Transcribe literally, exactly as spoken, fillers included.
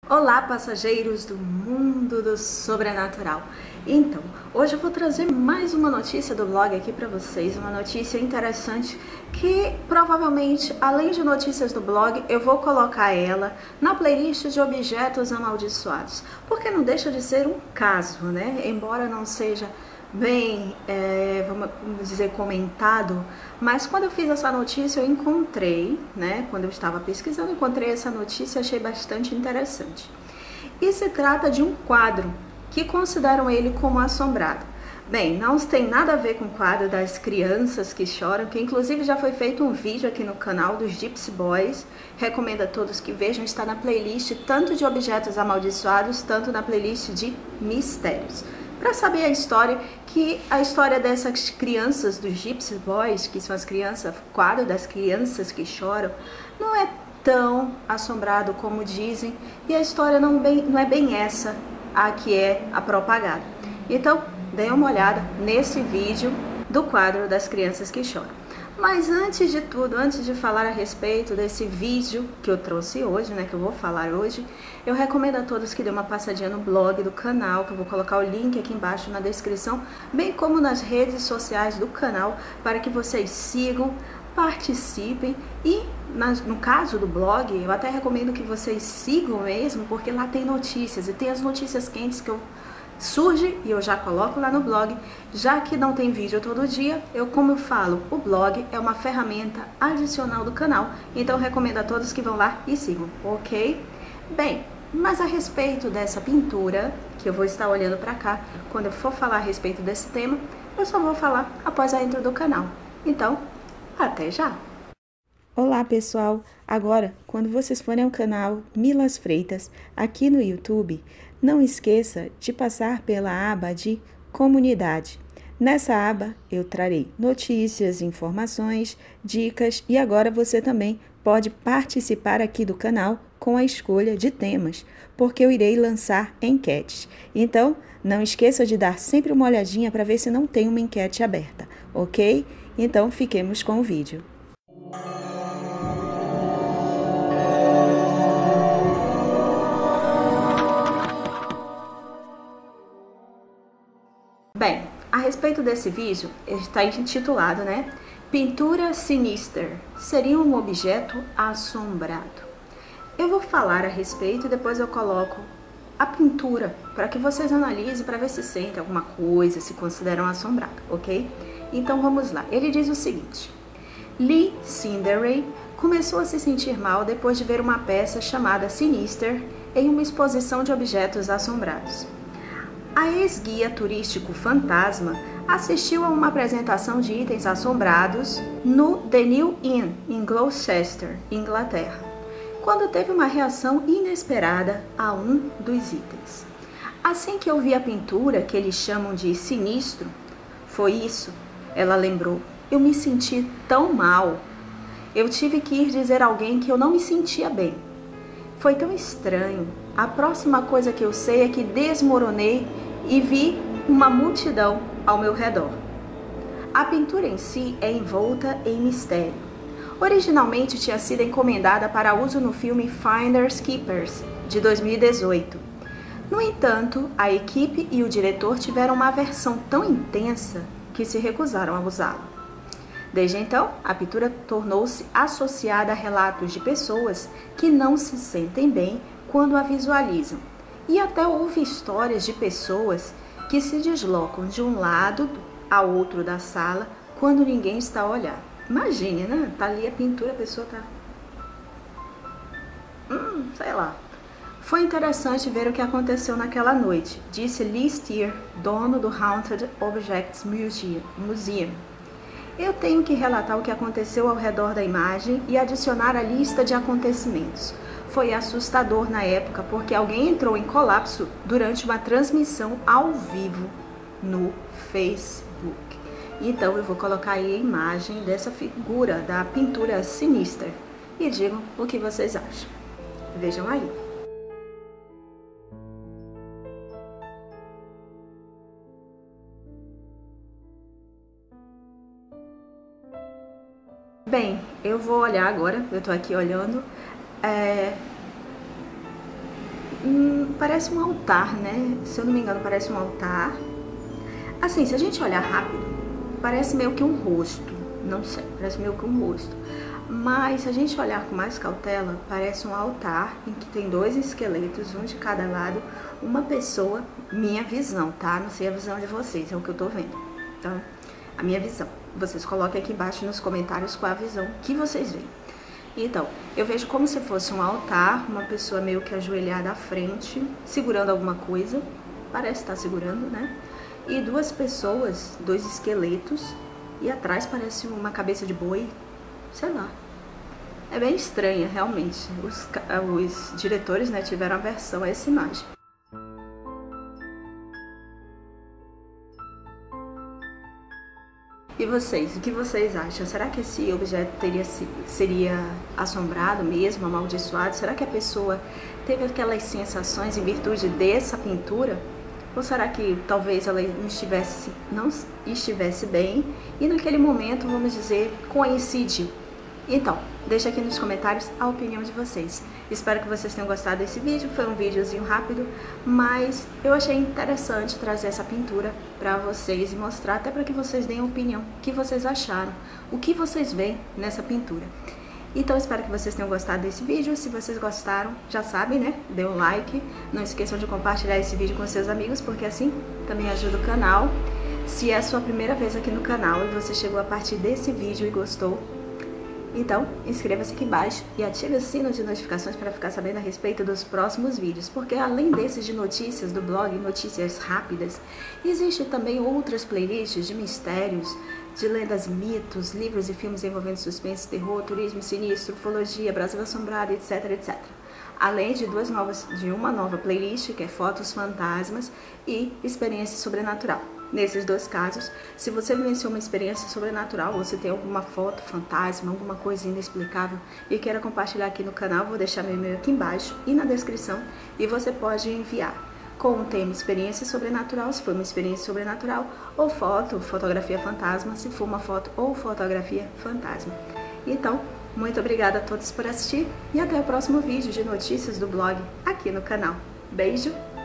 Olá, passageiros do mundo do sobrenatural. Então, hoje eu vou trazer mais uma notícia do blog aqui para vocês, uma notícia interessante que provavelmente, além de notícias do blog, eu vou colocar ela na playlist de objetos amaldiçoados, porque não deixa de ser um caso, né? Embora não seja bem, é, vamos dizer, comentado, mas quando eu fiz essa notícia eu encontrei, né, quando eu estava pesquisando, encontrei essa notícia e achei bastante interessante. E se trata de um quadro que consideram ele como assombrado. Bem, não tem nada a ver com o quadro das crianças que choram, que inclusive já foi feito um vídeo aqui no canal dos Gypsy Boys. Recomendo a todos que vejam, está na playlist tanto de objetos amaldiçoados, tanto na playlist de mistérios. Para saber a história, que a história dessas crianças dos Gypsy Boys, que são as crianças, quadro das crianças que choram, não é tão assombrado como dizem, e a história não, bem, não é bem essa a que é a propagada. Então, dê uma olhada nesse vídeo do quadro das crianças que choram. Mas antes de tudo, antes de falar a respeito desse vídeo que eu trouxe hoje, né, que eu vou falar hoje, eu recomendo a todos que dêem uma passadinha no blog do canal, que eu vou colocar o link aqui embaixo na descrição, bem como nas redes sociais do canal, para que vocês sigam, participem e, no caso do blog, eu até recomendo que vocês sigam mesmo, porque lá tem notícias, e tem as notícias quentes que eu surge e eu já coloco lá no blog. Já que não tem vídeo todo dia, eu, como eu falo, o blog é uma ferramenta adicional do canal, então eu recomendo a todos que vão lá e sigam, ok? Bem, mas a respeito dessa pintura, que eu vou estar olhando para cá, quando eu for falar a respeito desse tema, eu só vou falar após a intro do canal. Então, até já! Olá pessoal, agora quando vocês forem ao canal Milas Freitas aqui no YouTube, não esqueça de passar pela aba de comunidade. Nessa aba eu trarei notícias, informações, dicas e agora você também pode participar aqui do canal com a escolha de temas, porque eu irei lançar enquetes. Então não esqueça de dar sempre uma olhadinha para ver se não tem uma enquete aberta, ok? Então fiquemos com o vídeo. Bem, a respeito desse vídeo, está intitulado, né? Pintura Sinister, seria um objeto assombrado. Eu vou falar a respeito e depois eu coloco a pintura para que vocês analisem para ver se sentem alguma coisa, se consideram assombrado, ok? Então vamos lá. Ele diz o seguinte: Lee Sinderay começou a se sentir mal depois de ver uma peça chamada Sinister em uma exposição de objetos assombrados. A ex-guia turístico fantasma assistiu a uma apresentação de itens assombrados no The New Inn, em Gloucester, Inglaterra, quando teve uma reação inesperada a um dos itens. Assim que eu vi a pintura, que eles chamam de sinistro, foi isso, ela lembrou, eu me senti tão mal. Eu tive que ir dizer a alguém que eu não me sentia bem. Foi tão estranho. A próxima coisa que eu sei é que desmoronei e vi uma multidão ao meu redor. A pintura em si é envolta em mistério. Originalmente tinha sido encomendada para uso no filme Finders Keepers, de dois mil e dezoito. No entanto, a equipe e o diretor tiveram uma aversão tão intensa que se recusaram a usá-la. Desde então, a pintura tornou-se associada a relatos de pessoas que não se sentem bem quando a visualizam. E até houve histórias de pessoas que se deslocam de um lado a outro da sala quando ninguém está a olhar. Imagine, né? Tá ali a pintura, a pessoa tá... Hum, sei lá. Foi interessante ver o que aconteceu naquela noite, disse Lee Steer, dono do Haunted Objects Museum. Eu tenho que relatar o que aconteceu ao redor da imagem e adicionar a lista de acontecimentos. Foi assustador na época porque alguém entrou em colapso durante uma transmissão ao vivo no Facebook. Então eu vou colocar aí a imagem dessa figura da pintura Sinister e digam o que vocês acham. Vejam aí. Bem, eu vou olhar agora, eu tô aqui olhando. É... Hum, parece um altar, né? Se eu não me engano, parece um altar. Assim, se a gente olhar rápido, parece meio que um rosto. Não sei, parece meio que um rosto. Mas se a gente olhar com mais cautela, parece um altar em que tem dois esqueletos, um de cada lado, uma pessoa, minha visão, tá? Não sei a visão de vocês, é o que eu tô vendo. Então, a minha visão. Vocês coloquem aqui embaixo nos comentários qual a visão que vocês veem. Então, eu vejo como se fosse um altar, uma pessoa meio que ajoelhada à frente, segurando alguma coisa, parece estar segurando, né? E duas pessoas, dois esqueletos, e atrás parece uma cabeça de boi, sei lá. É bem estranha, realmente. Os, os diretores, né, tiveram aversão a essa imagem. E vocês, o que vocês acham? Será que esse objeto teria, seria assombrado mesmo, amaldiçoado? Será que a pessoa teve aquelas sensações em virtude dessa pintura? Ou será que talvez ela não estivesse, não estivesse bem e naquele momento, vamos dizer, coincidiu? Então, deixa aqui nos comentários a opinião de vocês. Espero que vocês tenham gostado desse vídeo. Foi um videozinho rápido, mas eu achei interessante trazer essa pintura para vocês e mostrar até para que vocês deem a opinião, o que vocês acharam, o que vocês veem nessa pintura. Então, espero que vocês tenham gostado desse vídeo. Se vocês gostaram, já sabem, né? Dê um like. Não esqueçam de compartilhar esse vídeo com seus amigos, porque assim também ajuda o canal. Se é a sua primeira vez aqui no canal e você chegou a partir desse vídeo e gostou, então inscreva-se aqui embaixo e ative o sino de notificações para ficar sabendo a respeito dos próximos vídeos, porque além desses de notícias do blog, notícias rápidas, existem também outras playlists de mistérios, de lendas e mitos, livros e filmes envolvendo suspense, terror, turismo sinistro, ufologia, Brasil assombrado, etc, etcétera. Além de duas novas, de uma nova playlist, que é Fotos Fantasmas e Experiência Sobrenatural. Nesses dois casos, se você vivenciou uma experiência sobrenatural, ou se tem alguma foto fantasma, alguma coisa inexplicável e queira compartilhar aqui no canal, vou deixar meu e-mail aqui embaixo e na descrição, e você pode enviar com o tema experiência sobrenatural, se for uma experiência sobrenatural, ou foto, fotografia fantasma, se for uma foto ou fotografia fantasma. Então, muito obrigada a todos por assistir e até o próximo vídeo de notícias do blog aqui no canal. Beijo!